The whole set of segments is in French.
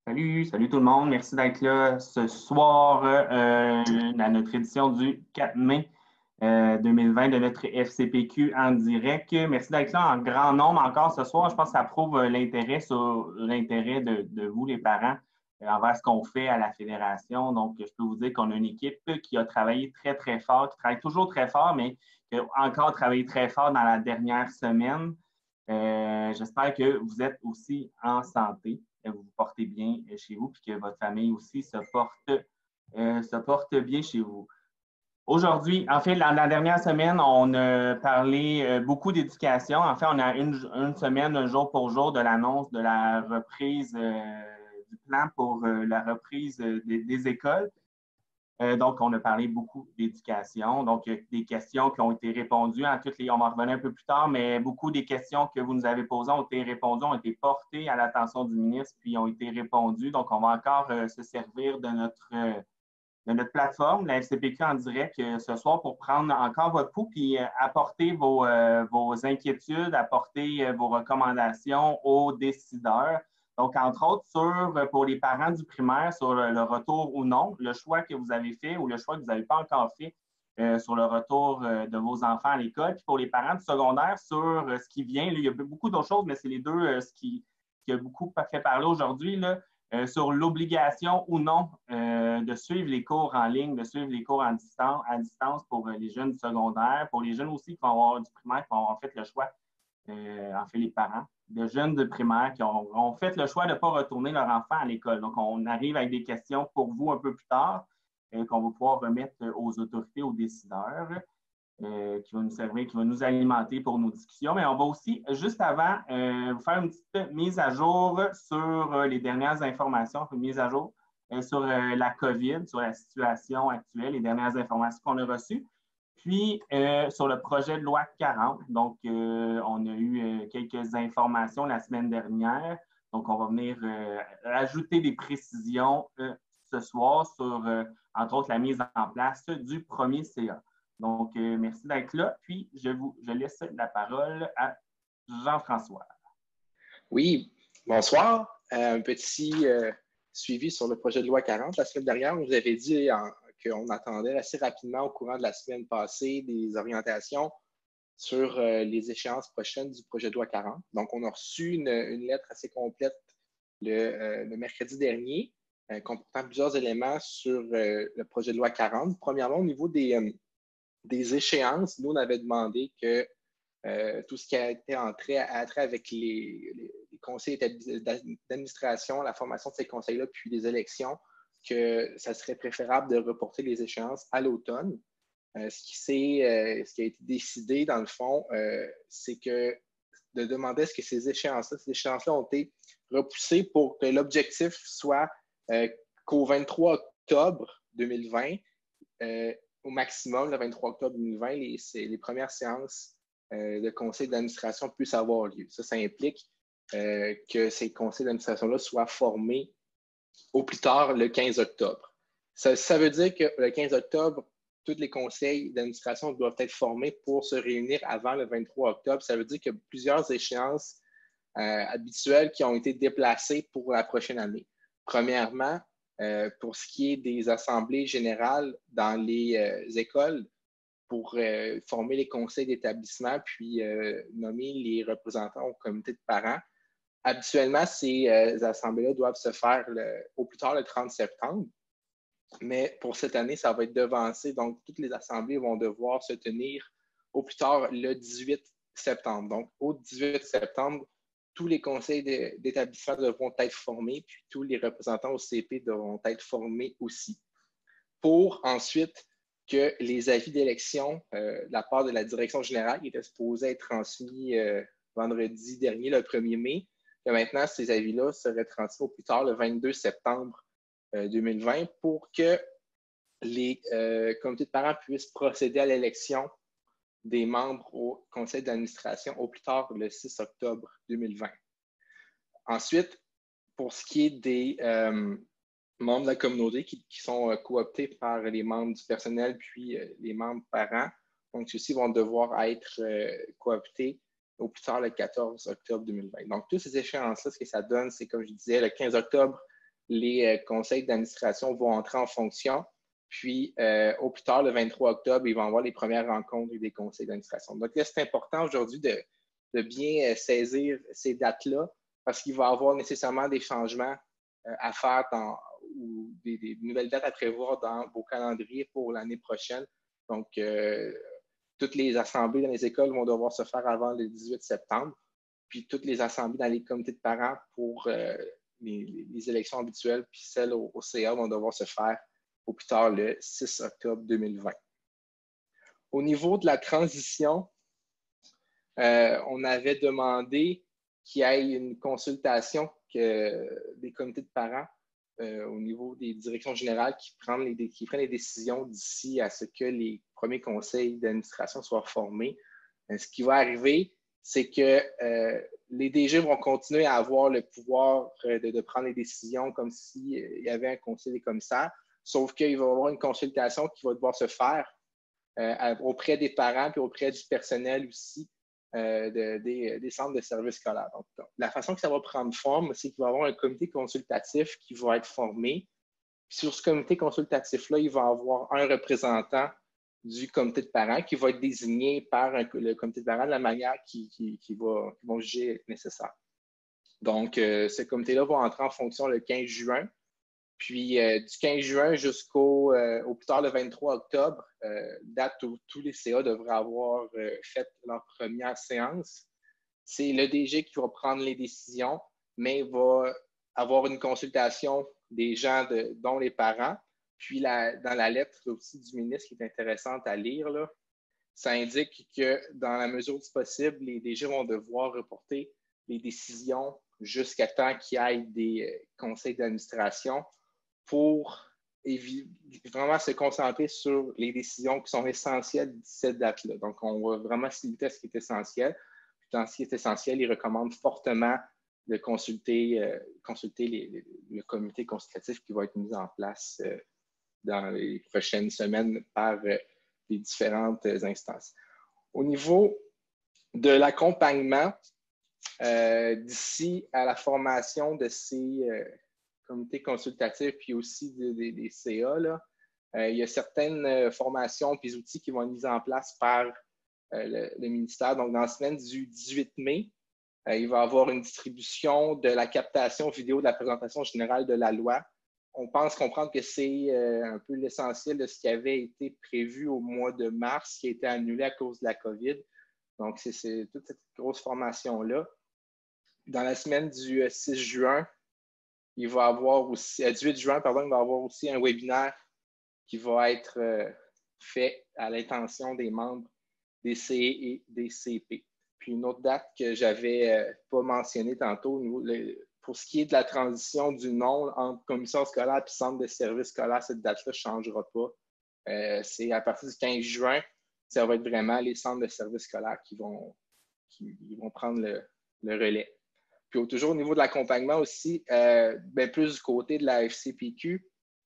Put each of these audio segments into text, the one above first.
Salut tout le monde. Merci d'être là ce soir à notre édition du 4 mai 2020 de notre FCPQ en direct. Merci d'être là en grand nombre encore ce soir. Je pense que ça prouve l'intérêt de vous, les parents, envers ce qu'on fait à la Fédération. Donc, je peux vous dire qu'on a une équipe qui a travaillé très, très fort, qui travaille toujours très fort, mais qui a encore travaillé très fort dans la dernière semaine. J'espère que vous êtes aussi en santé, que vous vous portez bien chez vous, puis que votre famille aussi se porte bien chez vous. Aujourd'hui, en fait, la dernière semaine, on a parlé beaucoup d'éducation. En fait, on a une semaine, jour pour jour, de l'annonce de la reprise du plan pour la reprise des écoles. Donc, on a parlé beaucoup d'éducation. Donc, des questions qui ont été répondues. On va revenir un peu plus tard, mais beaucoup des questions que vous nous avez posées ont été répondues, ont été portées à l'attention du ministre, puis ont été répondues. Donc, on va encore se servir de notre plateforme, la FCPQ en direct, ce soir pour prendre encore votre pouls puis apporter vos inquiétudes, apporter vos recommandations aux décideurs. Donc, entre autres, pour les parents du primaire, sur le retour ou non, le choix que vous avez fait ou le choix que vous n'avez pas encore fait sur le retour de vos enfants à l'école. Puis pour les parents du secondaire, sur ce qui vient, là, il y a beaucoup d'autres choses, mais c'est les deux ce qui a beaucoup fait parler aujourd'hui, sur l'obligation ou non de suivre les cours en ligne, de suivre les cours à distance pour les jeunes du secondaire, pour les jeunes aussi qui vont avoir du primaire, qui vont avoir fait le choix, en fait les parents, de jeunes de primaire qui ont fait le choix de ne pas retourner leur enfant à l'école. Donc, on arrive avec des questions pour vous un peu plus tard qu'on va pouvoir remettre aux autorités, aux décideurs. Qui va nous servir, qui va nous alimenter pour nos discussions. Mais on va aussi, juste avant, vous faire une petite mise à jour sur les dernières informations, une mise à jour sur la COVID, sur la situation actuelle, les dernières informations qu'on a reçues. Puis, sur le projet de loi 40, donc, on a eu quelques informations la semaine dernière. Donc, on va venir ajouter des précisions ce soir sur, entre autres, la mise en place du premier CA. Donc, merci d'être là. Puis, je laisse la parole à Jean-François. Oui, bonsoir. Un petit suivi sur le projet de loi 40. La semaine dernière, on vous avait dit qu'on attendait assez rapidement au courant de la semaine passée des orientations sur les échéances prochaines du projet de loi 40. Donc, on a reçu une lettre assez complète le mercredi dernier, comportant plusieurs éléments sur le projet de loi 40. Premièrement, au niveau des échéances, nous, on avait demandé que tout ce qui a été trait avec les conseils d'administration, la formation de ces conseils-là, puis les élections, que ça serait préférable de reporter les échéances à l'automne. Ce qui a été décidé, dans le fond, c'est que de demander est-ce que ces échéances-là ont été repoussées pour que l'objectif soit qu'au 23 octobre 2020, au maximum, le 23 octobre 2020, les premières séances de conseil d'administration puissent avoir lieu. Ça implique que ces conseils d'administration-là soient formés au plus tard le 15 octobre. Ça veut dire que le 15 octobre, tous les conseils d'administration doivent être formés pour se réunir avant le 23 octobre. Ça veut dire qu'il y a plusieurs échéances habituelles qui ont été déplacées pour la prochaine année. Premièrement, pour ce qui est des assemblées générales dans les écoles, pour former les conseils d'établissement puis nommer les représentants au comité de parents. Habituellement, ces assemblées-là doivent se faire au plus tard le 30 septembre, mais pour cette année, ça va être devancé. Donc, toutes les assemblées vont devoir se tenir au plus tard le 18 septembre. Donc, au 18 septembre, tous les conseils d'établissement devront être formés, puis tous les représentants au CP devront être formés aussi. Pour ensuite que les avis d'élection de la part de la direction générale qui étaient supposés être transmis vendredi dernier, le 1er mai, que maintenant, ces avis-là seraient transmis au plus tard le 22 septembre 2020 pour que les comités de parents puissent procéder à l'élection des membres au conseil d'administration au plus tard le 6 octobre 2020. Ensuite, pour ce qui est des membres de la communauté qui sont cooptés par les membres du personnel puis les membres parents. Donc, ceux-ci vont devoir être cooptés au plus tard le 14 octobre 2020. Donc, toutes ces échéances-là, ce que ça donne, c'est, comme je disais, le 15 octobre, les conseils d'administration vont entrer en fonction. Puis, au plus tard, le 23 octobre, ils vont avoir les premières rencontres des conseils d'administration. Donc, là, c'est important aujourd'hui de bien saisir ces dates-là parce qu'il va y avoir nécessairement des changements à faire ou des nouvelles dates à prévoir dans vos calendriers pour l'année prochaine. Donc, toutes les assemblées dans les écoles vont devoir se faire avant le 18 septembre. Puis, toutes les assemblées dans les comités de parents pour les élections habituelles, puis celles au CA vont devoir se faire au plus tard le 6 octobre 2020. Au niveau de la transition, on avait demandé qu'il y ait une consultation des comités de parents au niveau des directions générales qui prennent les décisions d'ici à ce que les premiers conseils d'administration soient formés. Ce qui va arriver, c'est que les DG vont continuer à avoir le pouvoir de prendre les décisions comme s'il y avait un conseil des commissaires, sauf qu'il va y avoir une consultation qui va devoir se faire auprès des parents et auprès du personnel aussi des centres de services scolaires. Donc, la façon que ça va prendre forme, c'est qu'il va y avoir un comité consultatif qui va être formé. Puis sur ce comité consultatif-là, il va y avoir un représentant du comité de parents qui va être désigné par le comité de parents de la manière qu'ils vont juger nécessaire. Donc, ce comité-là va entrer en fonction le 15 juin. Puis, du 15 juin jusqu'au plus tard le 23 octobre, date où tous les CA devraient avoir fait leur première séance. C'est le DG qui va prendre les décisions, mais il va avoir une consultation des gens, dont les parents. Puis, dans la lettre aussi du ministre qui est intéressante à lire, là, ça indique que dans la mesure du possible, les DG vont devoir reporter les décisions jusqu'à temps qu'il y ait des conseils d'administration pour vraiment se concentrer sur les décisions qui sont essentielles de cette date-là. Donc, on va vraiment se limiter à ce qui est essentiel. Puis, dans ce qui est essentiel, ils recommandent fortement de consulter le comité consultatif qui va être mis en place dans les prochaines semaines par les différentes instances. Au niveau de l'accompagnement, d'ici à la formation de ces comités consultatifs puis aussi des CA, là, il y a certaines formations et outils qui vont être mis en place par le ministère. Donc, dans la semaine du 18 mai, il va y avoir une distribution de la captation vidéo de la présentation générale de la loi. On pense comprendre que c'est un peu l'essentiel de ce qui avait été prévu au mois de mars, qui a été annulé à cause de la COVID. Donc, c'est toute cette grosse formation-là. Dans la semaine du 6 juin, il va avoir aussi, 18 juin, pardon, il va y avoir aussi un webinaire qui va être fait à l'intention des membres des CE et des CP. Puis une autre date que je n'avais pas mentionnée tantôt, pour ce qui est de la transition du nom entre commission scolaire et centre de services scolaires, cette date-là ne changera pas. C'est à partir du 15 juin, ça va être vraiment les centres de services scolaires qui vont prendre le relais. Puis toujours au niveau de l'accompagnement aussi, plus du côté de la FCPQ,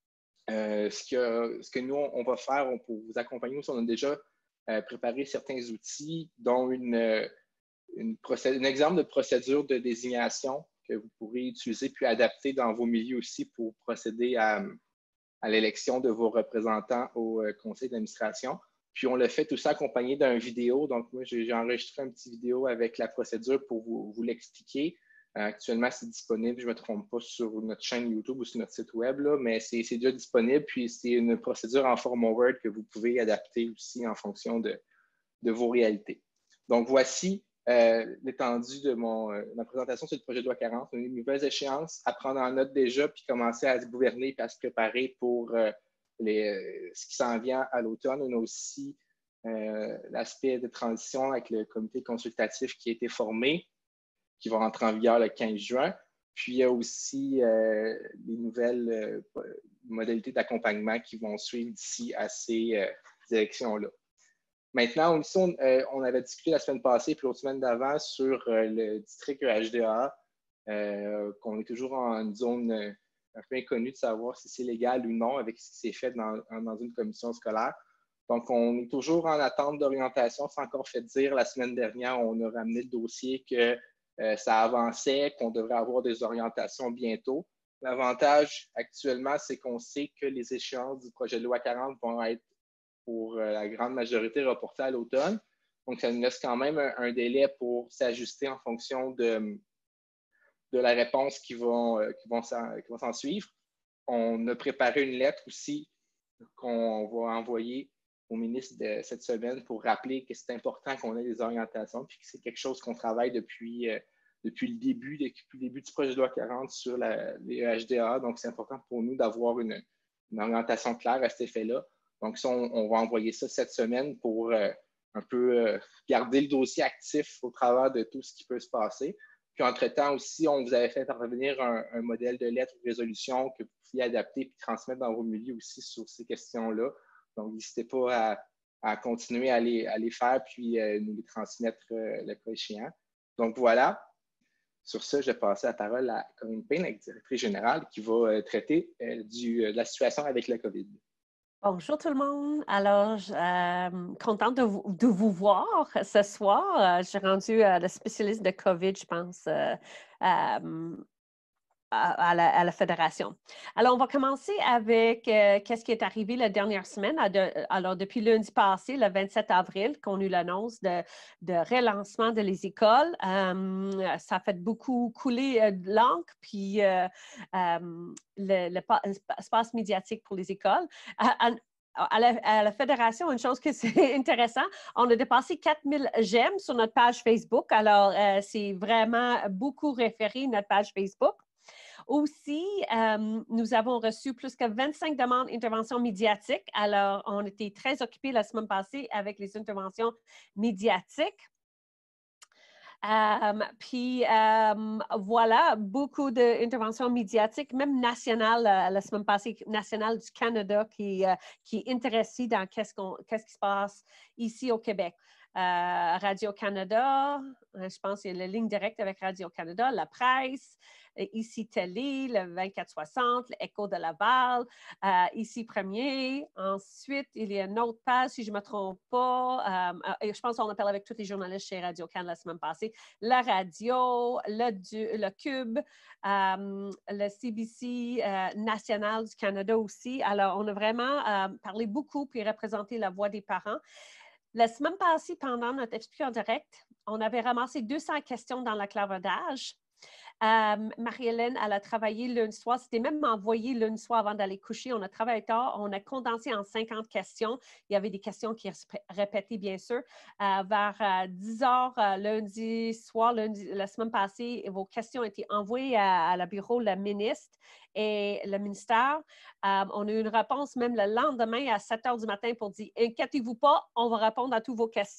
ce que nous, on va faire pour vous accompagner, on a déjà préparé certains outils, dont un exemple de procédure de désignation que vous pourrez utiliser puis adapter dans vos milieux aussi pour procéder à l'élection de vos représentants au conseil d'administration. Puis on le fait tout ça accompagné d'un vidéo. Donc, moi, j'ai enregistré un petit vidéo avec la procédure pour vous l'expliquer. Actuellement, c'est disponible, je ne me trompe pas, sur notre chaîne YouTube ou sur notre site web, là, mais c'est déjà disponible. Puis c'est une procédure en format Word que vous pouvez adapter aussi en fonction de vos réalités. Donc, voici l'étendue de ma présentation sur le projet de loi 40. On a une nouvelle échéance à prendre en note déjà, puis commencer à se gouverner et à se préparer pour ce qui s'en vient à l'automne. On a aussi l'aspect de transition avec le comité consultatif qui a été formé, qui va rentrer en vigueur le 15 juin. Puis, il y a aussi les nouvelles modalités d'accompagnement qui vont suivre d'ici à ces élections-là. Maintenant, ici, on avait discuté la semaine passée puis l'autre semaine d'avant sur le district HDA, qu'on est toujours en une zone un peu inconnue de savoir si c'est légal ou non avec ce qui s'est fait dans une commission scolaire. Donc, on est toujours en attente d'orientation. C'est encore fait dire, la semaine dernière, on a ramené le dossier que ça avançait, qu'on devrait avoir des orientations bientôt. L'avantage actuellement, c'est qu'on sait que les échéances du projet de loi 40 vont être pour la grande majorité reportées à l'automne. Donc, ça nous laisse quand même un délai pour s'ajuster en fonction de la réponse qui vont s'en suivre. On a préparé une lettre aussi qu'on va envoyer au ministre de cette semaine pour rappeler que c'est important qu'on ait des orientations, puis que c'est quelque chose qu'on travaille depuis le début du projet de loi 40 sur les HDA. Donc, c'est important pour nous d'avoir une orientation claire à cet effet-là. Donc, ça, on va envoyer ça cette semaine pour un peu garder le dossier actif au travers de tout ce qui peut se passer. Puis, entre-temps aussi, on vous avait fait intervenir un modèle de lettre de résolution que vous pouviez adapter et transmettre dans vos milieux aussi sur ces questions-là. Donc, n'hésitez pas à continuer à les faire puis nous les transmettre le cas échéant. Donc, voilà. Sur ce, je vais passer la parole à Corinne Payne, la directrice générale, qui va traiter de la situation avec la COVID. Bonjour tout le monde. Alors, contente de vous voir ce soir. J'ai rendu le spécialiste de COVID, je pense, à la Fédération. Alors, on va commencer avec qu'est-ce qui est arrivé la dernière semaine. Alors, depuis lundi passé, le 27 avril, qu'on a eu l'annonce de relancement de les écoles. Ça a fait beaucoup couler de l'encre, puis l'espace médiatique pour les écoles. À la Fédération, une chose que c'est intéressant, on a dépassé 4000 j'aime sur notre page Facebook. Alors, c'est vraiment beaucoup référé, notre page Facebook. Aussi, nous avons reçu plus que 25 demandes d'intervention médiatique. Alors, on était très occupés la semaine passée avec les interventions médiatiques. Voilà, beaucoup d'interventions médiatiques, même nationales, la semaine passée, nationale du Canada, qui est intéressée dans qu'est-ce qui se passe ici au Québec. Radio-Canada, je pense qu'il y a la ligne directe avec Radio-Canada, la presse, ici Télé, le 2460, l'Écho de Laval, ici Premier. Ensuite, il y a une autre page, si je ne me trompe pas. Je pense qu'on a parlé avec tous les journalistes chez Radio-Can la semaine passée. La radio, le Cube, le CBC national du Canada aussi. Alors, on a vraiment parlé beaucoup puis représenté la voix des parents. La semaine passée, pendant notre explication en direct, on avait ramassé 200 questions dans la clavardage. Marie-Hélène, elle a travaillé lundi soir. C'était même envoyé lundi soir avant d'aller coucher. On a travaillé tard. On a condensé en 50 questions. Il y avait des questions qui répétaient, bien sûr. Vers 10 heures lundi soir, la semaine passée, vos questions ont été envoyées à la bureau de la ministre et le ministère. On a eu une réponse même le lendemain à 7 heures du matin pour dire « Inquiétez-vous pas, on va répondre à toutes vos questions ».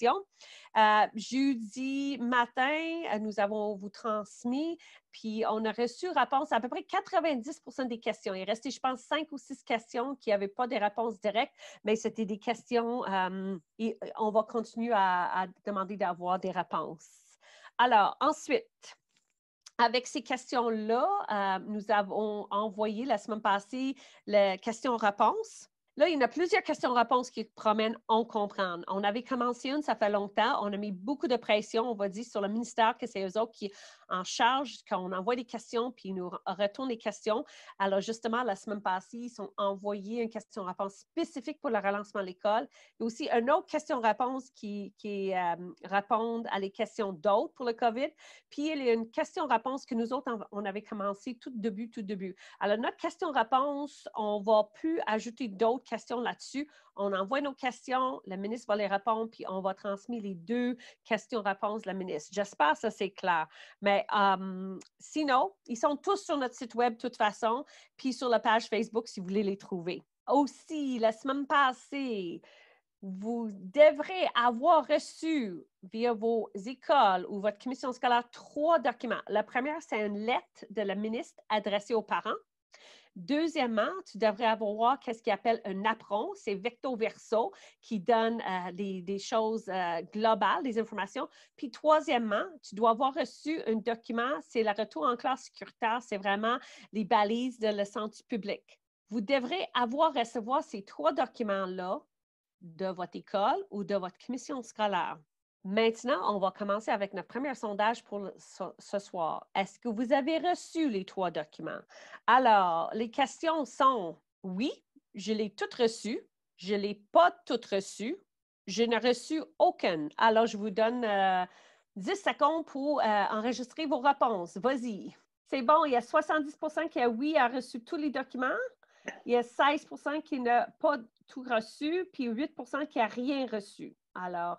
Jeudi matin, nous avons vous transmis, puis on a reçu réponse à peu près 90% des questions. Il restait, je pense, 5 ou 6 questions qui n'avaient pas de réponses directes, mais c'était des questions et on va continuer à demander d'avoir des réponses. Alors, ensuite, avec ces questions-là, nous avons envoyé la semaine passée les questions-réponses. Là, il y en a plusieurs questions-réponses qui promènent on comprend. On avait commencé une, ça fait longtemps. On a mis beaucoup de pression, on va dire, sur le ministère, que c'est eux autres qui en charge, quand on envoie des questions, puis ils nous retournent les questions. Alors, justement, la semaine passée, ils ont envoyé une question-réponse spécifique pour le relancement de l'école. Il y a aussi une autre question-réponse qui répond à les questions d'autres pour le COVID. Puis, il y a une question-réponse que nous autres, on avait commencé tout début. Alors, notre question-réponse, on ne va plus ajouter d'autres questions là-dessus. On envoie nos questions, le ministre va les répondre, puis on va transmettre les 2 questions-réponses de la ministre. J'espère que ça, c'est clair. Mais sinon, ils sont tous sur notre site web de toute façon, puis sur la page Facebook si vous voulez les trouver. Aussi, la semaine passée, vous devrez avoir reçu via vos écoles ou votre commission scolaire 3 documents. La première, c'est une lettre de la ministre adressée aux parents. Deuxièmement, tu devrais avoir ce qu'il appelle un apron, c'est recto verso, qui donne des choses globales, des informations. Puis troisièmement, tu dois avoir reçu un document, c'est le retour en classe sécuritaire, c'est vraiment les balises de la santé publique. Vous devrez recevoir ces 3 documents-là de votre école ou de votre commission scolaire. Maintenant, on va commencer avec notre premier sondage pour ce soir. Est-ce que vous avez reçu les 3 documents? Alors, les questions sont oui, je l'ai toutes reçues, je ne l'ai pas toutes reçues, je n'ai reçu aucune. Alors, je vous donne 10 secondes pour enregistrer vos réponses. Vas-y. C'est bon, il y a 70 qui a oui, a reçu tous les documents. Il y a 16 qui n'a pas tout reçu, puis 8 qui n'a rien reçu. Alors,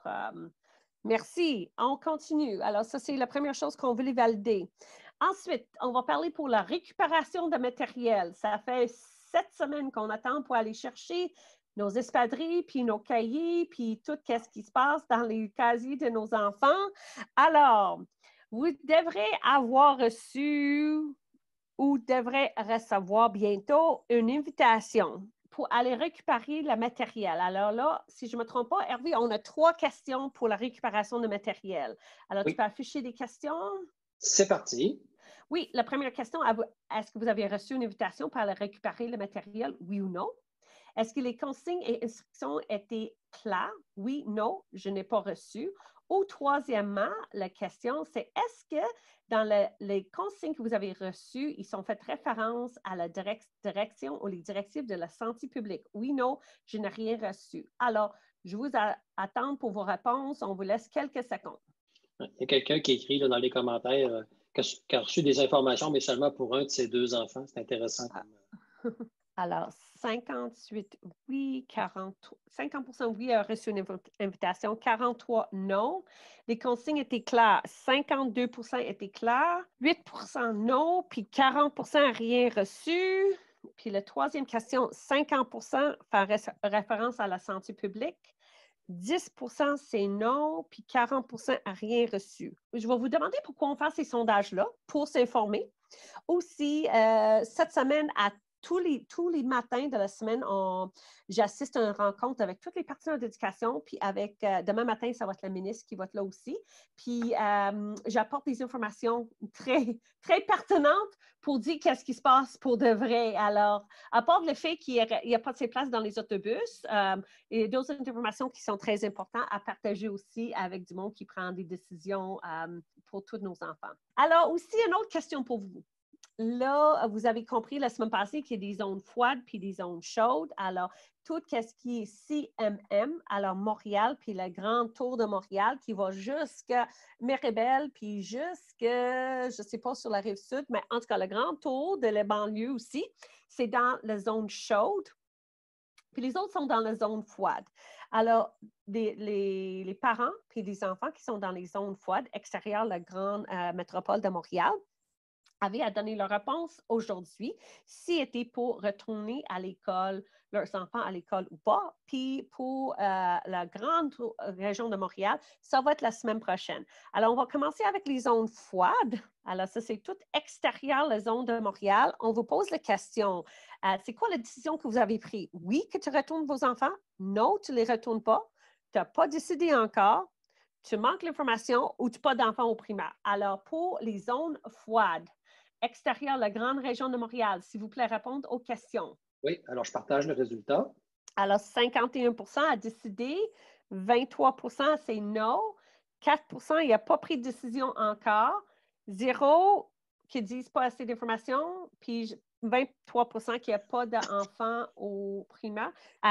merci. On continue. Alors, ça, c'est la première chose qu'on voulait valider. Ensuite, on va parler pour la récupération de matériel. Ça fait 7 semaines qu'on attend pour aller chercher nos espadrilles, puis nos cahiers, puis tout ce qui se passe dans les casiers de nos enfants. Alors, vous devrez avoir reçu ou devrez recevoir bientôt une invitation pour aller récupérer le matériel. Alors là, si je ne me trompe pas, Hervé, on a 3 questions pour la récupération de matériel. Alors, tu peux afficher des questions? C'est parti. Oui, la première question, est-ce que vous avez reçu une invitation pour aller récupérer le matériel, oui ou non? Est-ce que les consignes et instructions étaient claires? Oui, non, je n'ai pas reçu. Ou troisièmement, la question, c'est est-ce que dans les consignes que vous avez reçues, ils sont fait référence à la direction ou les directives de la santé publique? Oui, non, je n'ai rien reçu. Alors, je vous attends pour vos réponses. On vous laisse quelques secondes. Il y a quelqu'un qui écrit là, dans les commentaires qui a reçu des informations, mais seulement pour un de ses 2 enfants. C'est intéressant. Alors, 58 oui, 50% oui a reçu une invitation, 43 non. Les consignes étaient claires, 52% étaient clairs, 8% non, puis 40% rien reçu. Puis la troisième question, 50% fait référence à la santé publique. 10% c'est non, puis 40% a rien reçu. Je vais vous demander pourquoi on fait ces sondages-là, pour s'informer. Aussi, cette semaine, à tous les matins de la semaine, j'assiste à une rencontre avec tous les partenaires d'éducation, puis avec, demain matin, ça va être la ministre qui va être là aussi. Puis, j'apporte des informations très, très pertinentes pour dire qu'est-ce qui se passe pour de vrai. Alors, à part le fait qu'il n'y a pas de ces places dans les autobus, il y a d'autres informations qui sont très importantes à partager aussi avec du monde qui prend des décisions pour tous nos enfants. Alors, aussi, une autre question pour vous. Là, vous avez compris la semaine passée qu'il y a des zones froides puis des zones chaudes. Alors, tout ce qui est CMM, alors Montréal, puis le Grand Tour de Montréal qui va jusqu'à Mirabel, puis jusqu'à, je ne sais pas, sur la rive sud, mais en tout cas, le Grand Tour de la banlieue aussi, c'est dans la zone chaude. Puis les autres sont dans la zone froide. Alors, les parents puis les enfants qui sont dans les zones froides extérieures de la grande métropole de Montréal, avaient à donner leur réponse aujourd'hui, s'ils étaient pour retourner à l'école, leurs enfants à l'école ou pas. Puis pour la grande région de Montréal, ça va être la semaine prochaine. Alors, on va commencer avec les zones froides. Alors, ça, c'est tout extérieur, la zone de Montréal. On vous pose la question, c'est quoi la décision que vous avez prise? Oui, que tu retournes vos enfants? Non, tu ne les retournes pas. Tu n'as pas décidé encore. Tu manques l'information ou tu n'as pas d'enfants au primaire. Alors, pour les zones froides, extérieure, la grande région de Montréal, s'il vous plaît, répondre aux questions. Oui, alors je partage le résultat. Alors, 51% a décidé, 23% c'est non, 4% il n'a pas pris de décision encore, 0 qui ne disent pas assez d'informations, puis 23% qui n'a pas d'enfants au primaire.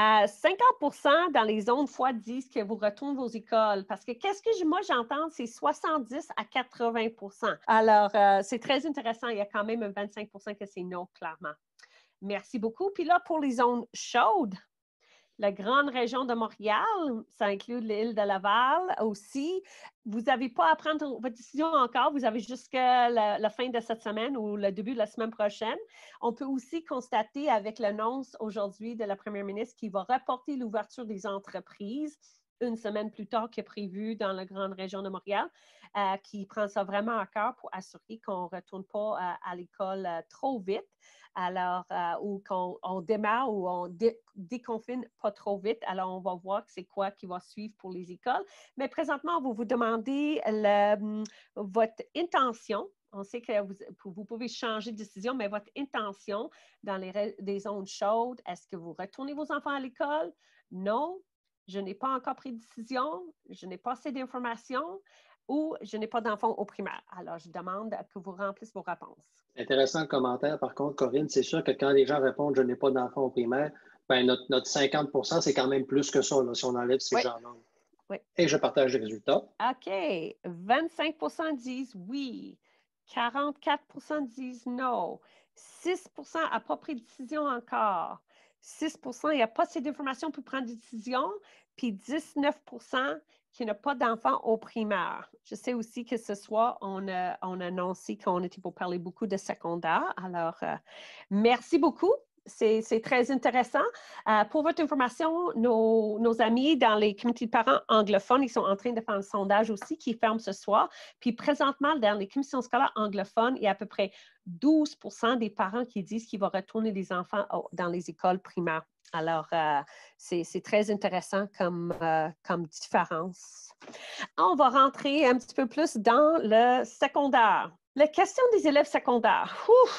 50% dans les zones froides disent que vous retournez vos écoles. Parce que qu'est-ce que moi j'entends, c'est 70 à 80%. Alors, c'est très intéressant. Il y a quand même 25% que c'est non, clairement. Merci beaucoup. Puis là, pour les zones chaudes, la grande région de Montréal, ça inclut l'île de Laval aussi. Vous n'avez pas à prendre votre décision encore. Vous avez jusqu'à la fin de cette semaine ou le début de la semaine prochaine. On peut aussi constater avec l'annonce aujourd'hui de la première ministre qui va reporter l'ouverture des entreprises une semaine plus tard que prévu dans la grande région de Montréal, qui prend ça vraiment à cœur pour assurer qu'on ne retourne pas à l'école trop vite. Alors, ou qu'on démarre ou on déconfine pas trop vite. Alors, on va voir c'est quoi qui va suivre pour les écoles. Mais présentement, on va vous demander votre intention. On sait que vous pouvez changer de décision, mais votre intention dans des zones chaudes, est-ce que vous retournez vos enfants à l'école? Non. je n'ai pas encore pris de décision, je n'ai pas assez d'informations ou je n'ai pas d'enfant au primaire. Alors, je demande que vous remplissez vos réponses. Intéressant le commentaire, par contre, Corinne. C'est sûr que quand les gens répondent « je n'ai pas d'enfant au primaire », ben notre 50 %, c'est quand même plus que ça, là, si on enlève ces gens-là. Oui. Et je partage les résultats. OK. 25 % disent oui. 44 % disent non. 6 % n'a pas pris de décision encore. 6 % il n'y a pas assez d'informations pour prendre des décisions. Puis 19 % qui n'a pas d'enfants au primaire. Je sais aussi que ce soir, on a annoncé qu'on était pour parler beaucoup de secondaire. Alors, merci beaucoup. C'est très intéressant. Pour votre information, nos amis dans les comités de parents anglophones, ils sont en train de faire un sondage aussi qui ferme ce soir. Puis présentement, dans les commissions scolaires anglophones, il y a à peu près 12 % des parents qui disent qu'ils vont retourner les enfants dans les écoles primaires. Alors, c'est très intéressant comme différence. On va rentrer un petit peu plus dans le secondaire. La question des élèves secondaires.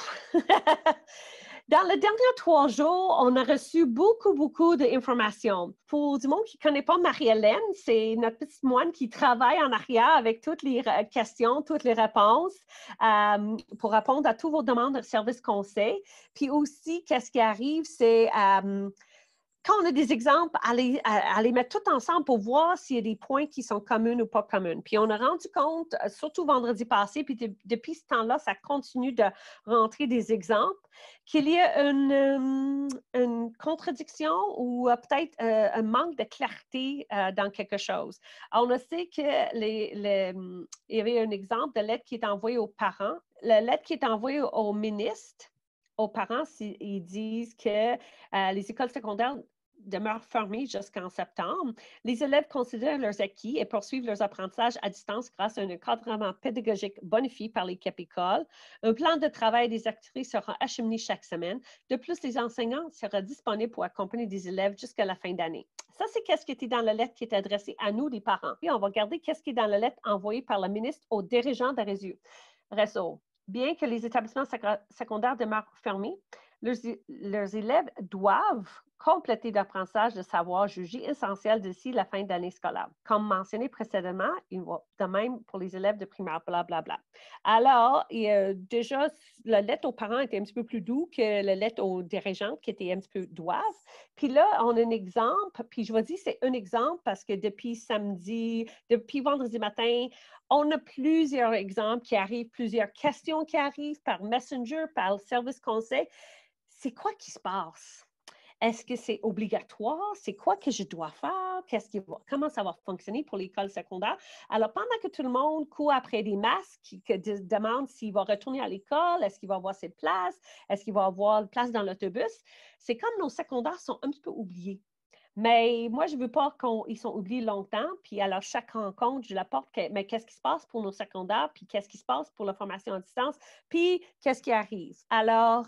Dans les derniers 3 jours, on a reçu beaucoup d'informations. Pour du monde qui ne connaît pas Marie-Hélène, c'est notre petite moine qui travaille en arrière avec toutes les questions, toutes les réponses pour répondre à toutes vos demandes de service conseil. Puis aussi, qu'est-ce qui arrive, c'est quand on a des exemples, à les mettre tout ensemble pour voir s'il y a des points qui sont communs ou pas communs. Puis on a rendu compte, surtout vendredi passé, puis depuis ce temps-là, ça continue de rentrer des exemples, qu'il y a une contradiction ou peut-être un manque de clarté dans quelque chose. Alors, on sait qu'il y avait un exemple de lettre qui est envoyée aux parents. La lettre qui est envoyée au ministre, aux parents, ils disent que les écoles secondaires demeurent fermées jusqu'en septembre. Les élèves considèrent leurs acquis et poursuivent leurs apprentissages à distance grâce à un encadrement pédagogique bonifié par l'équipe école. Un plan de travail des activités sera acheminé chaque semaine. De plus, les enseignants seront disponibles pour accompagner des élèves jusqu'à la fin d'année. Ça, c'est qu'est-ce qui était dans la lettre qui est adressée à nous, les parents. Puis, on va regarder qu'est-ce qui est dans la lettre envoyée par la ministre aux dirigeants de réseau. Bien que les établissements secondaires demeurent fermés, leurs élèves doivent compléter l'apprentissage de savoir jugé essentiel d'ici la fin de l'année scolaire. Comme mentionné précédemment, il va de même pour les élèves de primaire, blablabla. Alors, déjà, la lettre aux parents était un petit peu plus doux que la lettre aux dirigeantes qui était un petit peu doivent. Puis là, on a un exemple, puis je vais dire c'est un exemple parce que depuis vendredi matin, on a plusieurs exemples qui arrivent, plusieurs questions qui arrivent par Messenger, par le service conseil. C'est quoi qui se passe? Est-ce que c'est obligatoire? C'est quoi que je dois faire? Comment ça va fonctionner pour l'école secondaire? Alors, pendant que tout le monde court après des masques, qui demande s'il va retourner à l'école, est-ce qu'il va avoir ses places? Est-ce qu'il va avoir une place dans l'autobus? C'est comme nos secondaires sont un petit peu oubliés. Mais moi, je ne veux pas qu'ils sont oubliés longtemps. Puis alors, chaque rencontre, je l'apporte, mais qu'est-ce qui se passe pour nos secondaires? Puis qu'est-ce qui se passe pour la formation à distance? Puis qu'est-ce qui arrive? Alors,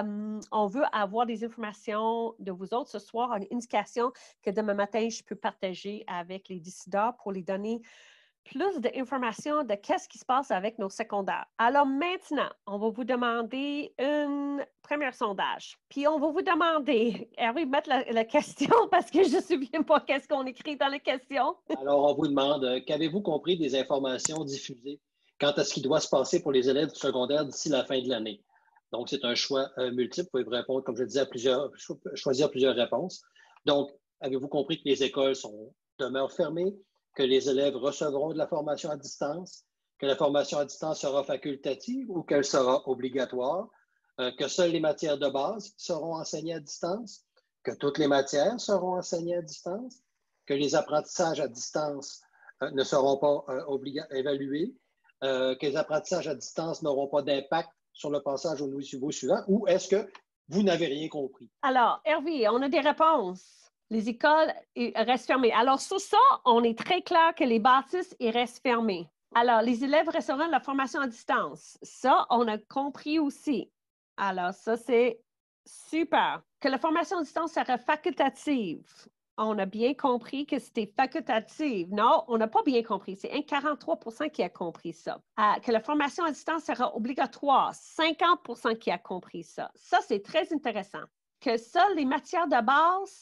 on veut avoir des informations de vous autres ce soir, une indication que demain matin, je peux partager avec les décideurs pour les donner plus d'informations de qu'est-ce qui se passe avec nos secondaires. Alors maintenant, on va vous demander un premier sondage. Puis on va vous demander, Hervé, mettre la question parce que je ne me souviens pas qu'est-ce qu'on écrit dans la question. Alors, on vous demande, qu'avez-vous compris des informations diffusées quant à ce qui doit se passer pour les élèves du secondaire d'ici la fin de l'année? Donc, c'est un choix multiple. Vous pouvez répondre, comme je disais, choisir plusieurs réponses. Donc, avez-vous compris que les écoles demeurent fermées, que les élèves recevront de la formation à distance, que la formation à distance sera facultative ou qu'elle sera obligatoire, que seules les matières de base seront enseignées à distance, que toutes les matières seront enseignées à distance, que les apprentissages à distance ne seront pas évalués, que les apprentissages à distance n'auront pas d'impact sur le passage au niveau suivant, ou est-ce que vous n'avez rien compris? Alors, Hervé, on a des réponses. Les écoles restent fermées. Alors, sur ça, on est très clair que les bâtisses restent fermées. Alors, les élèves recevront la formation à distance. Ça, on a compris aussi. Alors, ça, c'est super. Que la formation à distance sera facultative. On a bien compris que c'était facultatif. Non, on n'a pas bien compris. C'est 43 % qui a compris ça. Que la formation à distance sera obligatoire. 50 % qui a compris ça. Ça, c'est très intéressant. Que seules les matières de base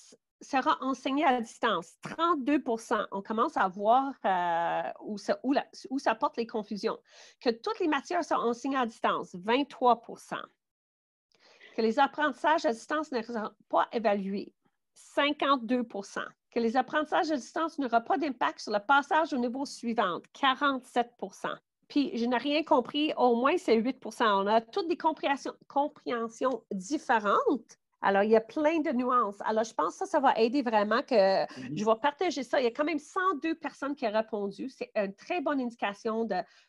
sera enseigné à distance. 32%. On commence à voir où ça porte les confusions. Que toutes les matières sont enseignées à distance. 23%. Que les apprentissages à distance ne seront pas évalués. 52%. Que les apprentissages à distance n'auront pas d'impact sur le passage au niveau suivant. 47%. Puis, je n'ai rien compris, au moins c'est 8%. On a toutes des compréhensions différentes. Alors, il y a plein de nuances. Alors, je pense que ça va aider vraiment que je vais partager ça. Il y a quand même 102 personnes qui ont répondu. C'est une très bonne indication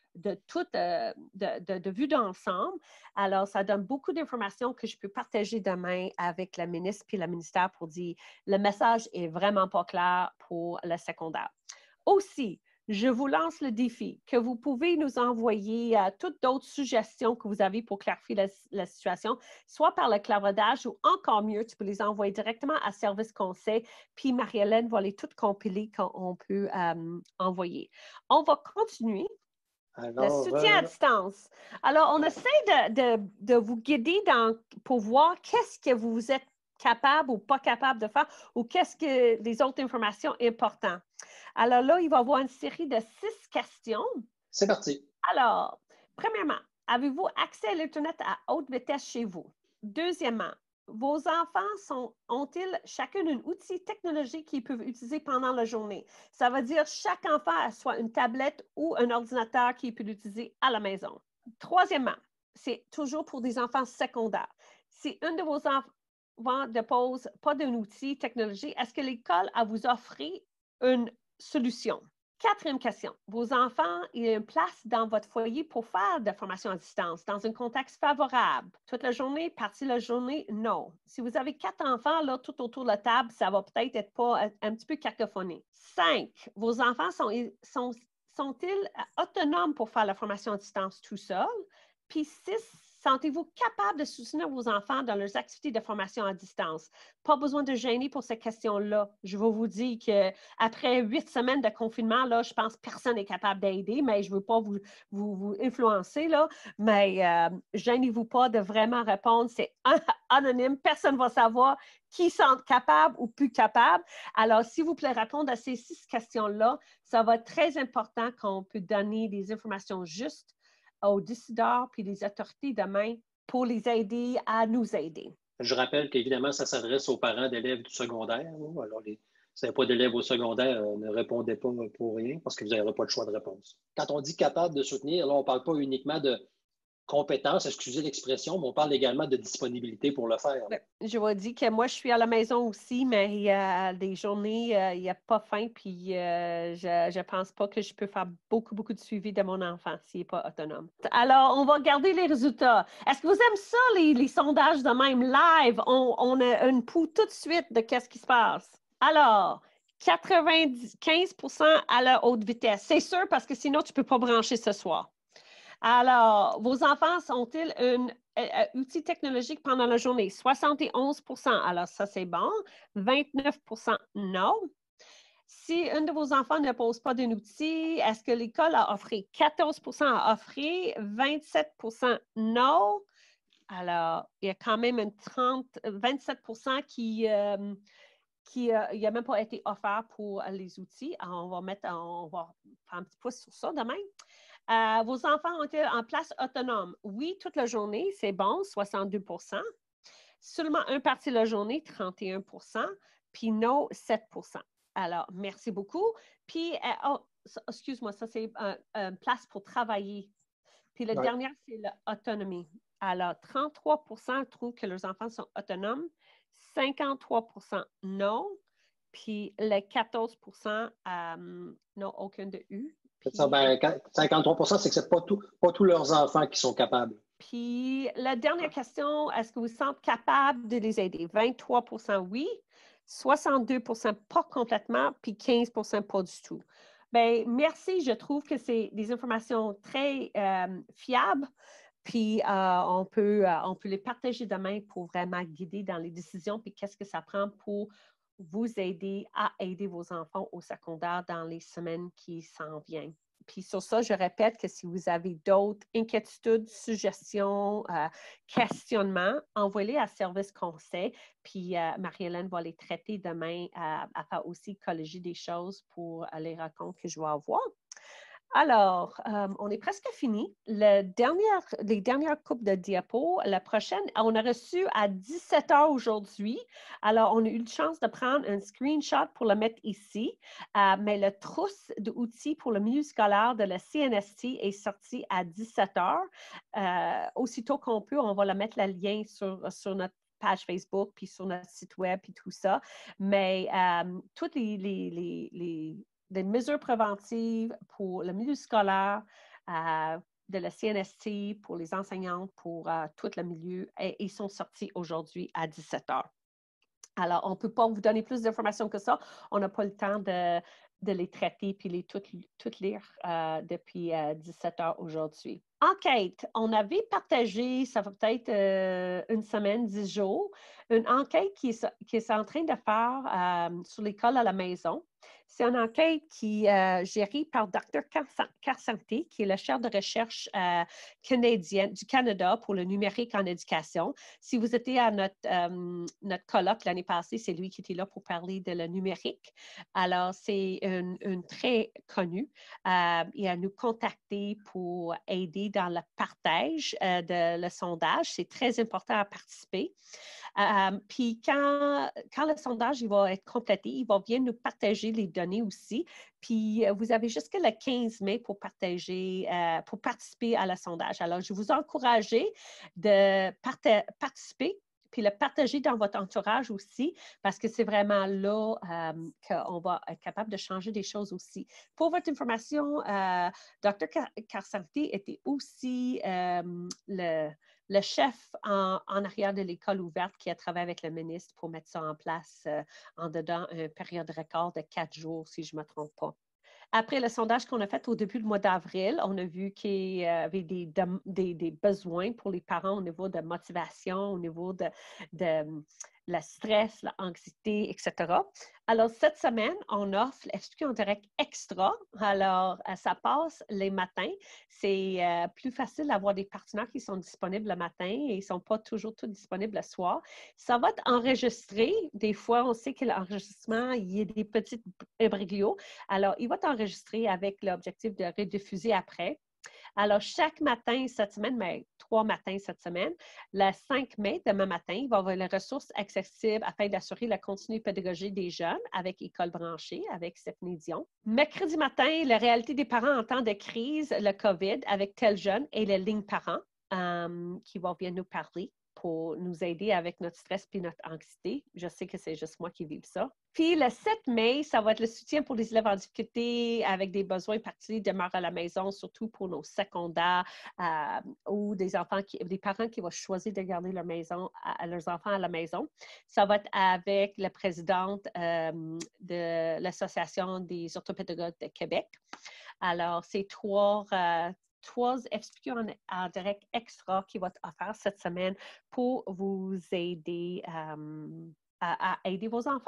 de vue d'ensemble. Alors, ça donne beaucoup d'informations que je peux partager demain avec la ministre puis le ministère pour dire le message est vraiment pas clair pour le secondaire. Aussi, je vous lance le défi que vous pouvez nous envoyer toutes d'autres suggestions que vous avez pour clarifier la situation, soit par le clavardage ou encore mieux, tu peux les envoyer directement à Service Conseil, puis Marie-Hélène va les toutes compiler quand on peut envoyer. On va continuer. Le soutien à distance. Alors, on essaie de vous guider pour voir qu'est-ce que vous êtes capable ou pas capable de faire ou qu'est-ce que les autres informations importantes. Alors là, il va y avoir une série de 6 questions. C'est parti. Alors, premièrement, avez-vous accès à l'Internet à haute vitesse chez vous? Deuxièmement, vos enfants ont-ils chacun un outil technologique qu'ils peuvent utiliser pendant la journée? Ça veut dire chaque enfant a soit une tablette ou un ordinateur qu'il peut utiliser à la maison. Troisièmement, c'est toujours pour des enfants secondaires. Si un de vos enfants ne pose pas d'un outil technologique, est-ce que l'école a vous offert une solution? Quatrième question. Vos enfants, il y a une place dans votre foyer pour faire de la formation à distance, dans un contexte favorable. Toute la journée, partie de la journée, non. Si vous avez 4 enfants là, tout autour de la table, ça va peut-être être pas un petit peu cacophoné. 5. Vos enfants sont-ils autonomes pour faire la formation à distance tout seuls? Puis 6. Sentez-vous capable de soutenir vos enfants dans leurs activités de formation à distance? Pas besoin de gêner pour cette question-là. Je vais vous dire qu'après 8 semaines de confinement, là, je pense que personne n'est capable d'aider, mais je ne veux pas vous influencer, là, mais gênez-vous pas de vraiment répondre. C'est anonyme. Personne ne va savoir qui sont capables ou plus capables. Alors, s'il vous plaît, répondre à ces 6 questions-là. Ça va être très important qu'on peut donner des informations justes aux décideurs puis les autorités demain pour les aider à nous aider. Je rappelle qu'évidemment, ça s'adresse aux parents d'élèves du secondaire. Alors, si vous n'avez pas d'élèves au secondaire, ne répondez pas pour rien parce que vous n'aurez pas le choix de réponse. Quand on dit capable de soutenir, là, on ne parle pas uniquement de compétences, excusez l'expression, mais on parle également de disponibilité pour le faire. Je vais dire que moi, je suis à la maison aussi, mais il y a des journées, il n'y a pas faim, puis je ne pense pas que je peux faire beaucoup de suivi de mon enfant s'il n'est pas autonome. Alors, on va regarder les résultats. Est-ce que vous aimez ça, les sondages de même live? On a une pouls tout de suite de qu'est-ce qui se passe. Alors, 95% à la haute vitesse. C'est sûr parce que sinon, tu ne peux pas brancher ce soir. Alors, vos enfants sont-ils un outil technologique pendant la journée? 71%. Alors, ça, c'est bon. 29% non. Si un de vos enfants ne pose pas d'un outil, est-ce que l'école a offert? 14% a offert, 27% non. Alors, il y a quand même 27% qui n'a même pas été offert pour les outils. Alors, on va faire un petit pouce sur ça demain. Vos enfants ont-ils en place autonome? Oui, toute la journée, c'est bon, 62%. Seulement une partie de la journée, 31%. Puis non, 7%. Alors, merci beaucoup. Puis, excuse-moi, ça, c'est une place pour travailler. Puis, la dernière, c'est l'autonomie. Alors, 33% trouvent que leurs enfants sont autonomes, 53% non. Puis, les 14% n'ont aucun de U. Puis, 53%, c'est que ce n'est pas tous leurs enfants qui sont capables. Puis, la dernière question, est-ce que vous vous sentez capable de les aider? 23% oui, 62% pas complètement, puis 15% pas du tout. Bien, merci. Je trouve que c'est des informations très fiables. Puis, on peut les partager demain pour vraiment guider dans les décisions, puis qu'est-ce que ça prend pour vous aider à aider vos enfants au secondaire dans les semaines qui s'en viennent. Puis sur ça, je répète que si vous avez d'autres inquiétudes, suggestions, questionnements, envoyez-les à Service Conseil. Puis Marie-Hélène va les traiter demain. Elle va aussi colléger des choses pour les rencontres que je vais avoir. Alors, on est presque fini. Les dernières coupes de diapos, la prochaine, on a reçu à 17 h aujourd'hui. Alors, on a eu la chance de prendre un screenshot pour le mettre ici. Mais le trousse d'outils pour le milieu scolaire de la CNST est sorti à 17 h. Aussitôt qu'on peut, on va le mettre le lien sur notre page Facebook, puis sur notre site web, puis tout ça. Mais toutes des mesures préventives pour le milieu scolaire, de la CNST, pour les enseignantes, pour tout le milieu, et ils sont sortis aujourd'hui à 17 h. Alors, on ne peut pas vous donner plus d'informations que ça. On n'a pas le temps de les traiter puis toutes lire depuis 17 h aujourd'hui. Enquête. On avait partagé, ça fait peut-être une semaine, 10 jours, une enquête qui est en train de faire sur l'école à la maison. C'est une enquête qui est gérée par Dr. Carsanté, qui est le chef de recherche canadien du Canada pour le numérique en éducation. Si vous étiez à notre colloque l'année passée, c'est lui qui était là pour parler de le numérique. Alors, c'est une très connue. Il a nous contacté pour aider dans le partage de le sondage. C'est très important à participer. Puis quand le sondage il va être complété, il va bien nous partager les données aussi. Puis vous avez jusqu'à le 15 mai pour participer à le sondage. Alors, je vous encourage de participer puis le partager dans votre entourage aussi, parce que c'est vraiment là qu'on va être capable de changer des choses aussi. Pour votre information, Dr. Carsanté était aussi le chef en arrière de l'école ouverte qui a travaillé avec le ministre pour mettre ça en place en dedans une période record de 4 jours, si je ne me trompe pas. Après le sondage qu'on a fait au début du mois d'avril, on a vu qu'il y avait des besoins pour les parents au niveau de motivation, au niveau de la stress, l'anxiété, etc. Alors, cette semaine, on offre l'Institut en direct extra. Alors, ça passe les matins. C'est plus facile d'avoir des partenaires qui sont disponibles le matin et ils ne sont pas toujours tous disponibles le soir. Ça va être enregistré. Des fois, on sait que l'enregistrement, il y a des petits imbroglios. Alors, il va être enregistré avec l'objectif de rediffuser après. Alors, chaque matin cette semaine, mais 3 matins cette semaine, le 5 mai, demain matin, il va y avoir les ressources accessibles afin d'assurer la continue pédagogie des jeunes avec École branchée, avec Stéphanie Dion. Mercredi matin, la réalité des parents en temps de crise, le COVID, avec Tel Jeune et les lignes parents qui vont bien nous parler pour nous aider avec notre stress et notre anxiété. Je sais que c'est juste moi qui vis ça. Puis le 7 mai, ça va être le soutien pour les élèves en difficulté avec des besoins particuliers demeurent à la maison, surtout pour nos secondaires ou des parents qui vont choisir de garder leurs enfants à la maison. Ça va être avec la présidente de l'Association des orthopédagogues de Québec. Alors, c'est trois FCQ en direct extra qui va être offert cette semaine pour vous aider à aider vos enfants.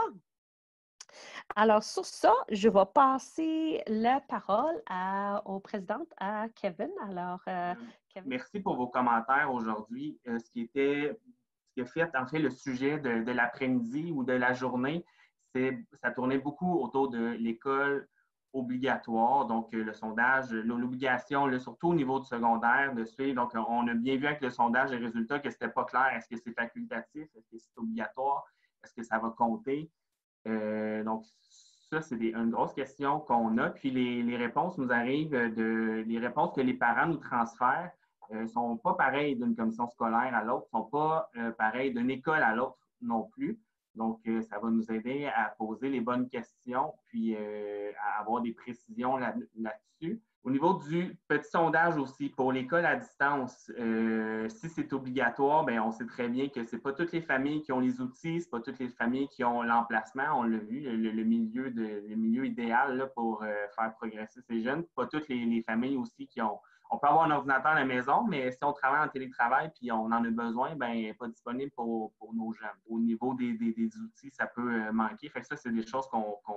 Alors, sur ça, je vais passer la parole au président, à Kevin. Alors, Kevin. Merci pour vos commentaires aujourd'hui. Ce qui a fait, en fait, le sujet de l'après-midi ou de la journée, ça tournait beaucoup autour de l'école obligatoire, donc le sondage, l'obligation, surtout au niveau du secondaire, de suivre. Donc, on a bien vu avec le sondage les résultats que ce n'était pas clair. Est-ce que c'est facultatif? Est-ce que c'est obligatoire? Est-ce que ça va compter? Donc, ça, c'est une grosse question qu'on a. Puis, les réponses nous arrivent les réponses que les parents nous transfèrent ne sont pas pareilles d'une commission scolaire à l'autre, ne sont pas pareilles d'une école à l'autre non plus. Donc, ça va nous aider à poser les bonnes questions puis à avoir des précisions là-dessus. Au niveau du petit sondage aussi, pour l'école à distance, si c'est obligatoire, bien, on sait très bien que ce n'est pas toutes les familles qui ont les outils, ce n'est pas toutes les familles qui ont l'emplacement, on l'a vu, le milieu idéal là, pour faire progresser ces jeunes. Pas toutes les familles aussi qui ont. On peut avoir un ordinateur à la maison, mais si on travaille en télétravail et on en a besoin, bien, il n'est pas disponible pour nos jeunes. Au niveau des outils, ça peut manquer. Fait que ça, c'est des choses qu'on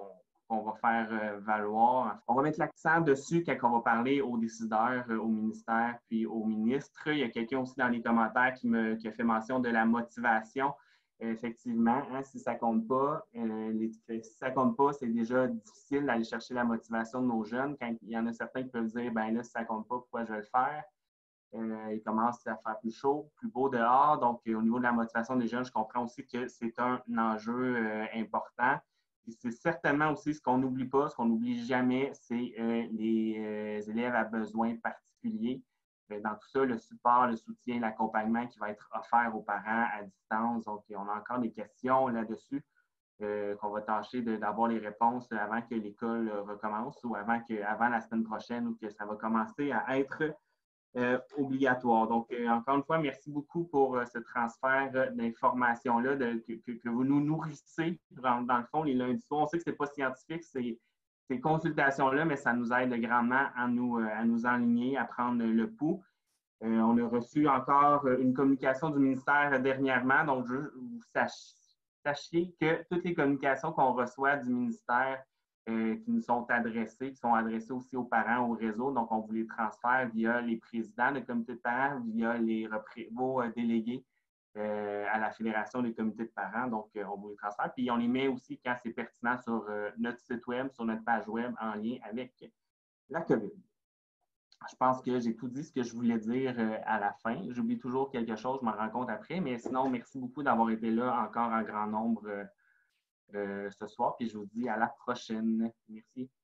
qu'on va faire valoir. On va mettre l'accent dessus quand on va parler aux décideurs, au ministère, puis aux ministres. Il y a quelqu'un aussi dans les commentaires qui a fait mention de la motivation. Effectivement, hein, si ça ne compte pas, c'est déjà difficile d'aller chercher la motivation de nos jeunes. Quand il y en a certains qui peuvent dire, ben là, si ça ne compte pas, pourquoi je vais le faire? Il commence à faire plus chaud, plus beau dehors. Donc, au niveau de la motivation des jeunes, je comprends aussi que c'est un enjeu important. Puis c'est certainement aussi ce qu'on n'oublie pas, ce qu'on n'oublie jamais, c'est les élèves à besoins particuliers. Dans tout ça, le support, le soutien, l'accompagnement qui va être offert aux parents à distance. Donc, on a encore des questions là-dessus qu'on va tâcher d'avoir les réponses avant que l'école recommence ou avant la semaine prochaine ou que ça va commencer à être obligatoire. Donc, encore une fois, merci beaucoup pour ce transfert d'informations-là que vous nous nourrissez dans le fond les lundis soirs. On sait que ce n'est pas scientifique, ces consultations-là, mais ça nous aide grandement à nous enligner, à prendre le pouls. On a reçu encore une communication du ministère dernièrement, donc vous sachiez que toutes les communications qu'on reçoit du ministère qui nous sont adressées, qui sont adressées aussi aux parents, au réseau. Donc, on vous les transfère via les présidents de comités de parents, via vos délégués à la Fédération des comités de parents. Donc, on vous les transfère. Puis, on les met aussi quand c'est pertinent sur notre site web, sur notre page web en lien avec la COVID. Je pense que j'ai tout dit ce que je voulais dire à la fin. J'oublie toujours quelque chose, je m'en rends compte après. Mais sinon, merci beaucoup d'avoir été là encore en grand nombre ce soir. Puis je vous dis à la prochaine. Merci.